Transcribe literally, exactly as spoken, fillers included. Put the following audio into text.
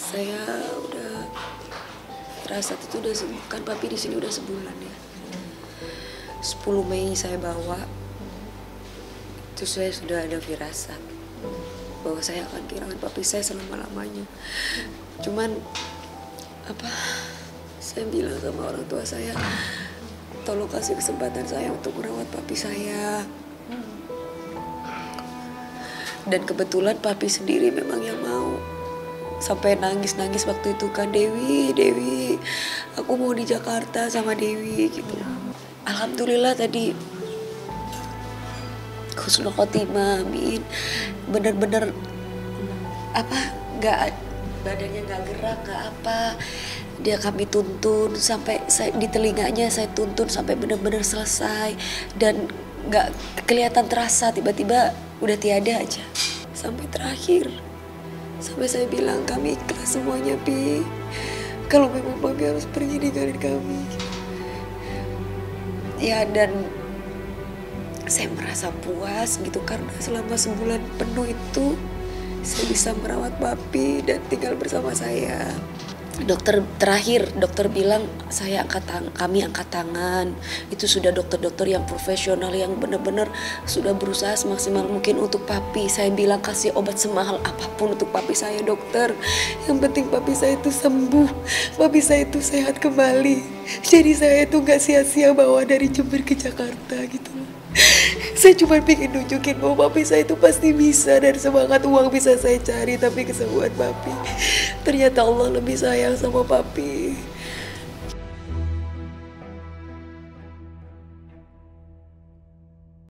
Saya udah firasat itu udah kan papi di sini udah sebulan ya. sepuluh Mei saya bawa. Itu saya sudah ada firasat bahwa saya akan kehilangan papi saya selama-lamanya. Cuman apa? Saya bilang sama orang tua saya, tolong kasih kesempatan saya untuk merawat papi saya. Dan kebetulan papi sendiri memang yang mau. Sampai nangis-nangis waktu itu kan, Dewi, Dewi, aku mau di Jakarta sama Dewi gitu. Alhamdulillah tadi husnul khotimah, amin. Bener-bener apa, nggak badannya nggak gerak, nggak apa. Dia kami tuntun sampai saya, di telinganya saya tuntun sampai bener-bener selesai dan nggak kelihatan terasa, tiba-tiba udah tiada aja sampai terakhir. Sampai saya bilang kami ikhlas semuanya, Pi. Kalau memang papi harus pergi ninggalin kami. Ya, dan saya merasa puas gitu karena selama sebulan penuh itu saya bisa merawat papi dan tinggal bersama saya. Dokter terakhir, dokter bilang saya angkat tang kami angkat tangan. Itu sudah dokter-dokter yang profesional yang benar-benar sudah berusaha semaksimal mungkin untuk papi. Saya bilang kasih obat semahal apapun untuk papi saya, dokter. Yang penting papi saya itu sembuh, papi saya itu sehat kembali. Jadi saya itu gak sia-sia bawa dari Jember ke Jakarta gitu. Saya cuma pengen nunjukin bahwa papi saya itu pasti bisa, dan semangat uang bisa saya cari, tapi kesembuhan papi ternyata Allah lebih sayang sama papi.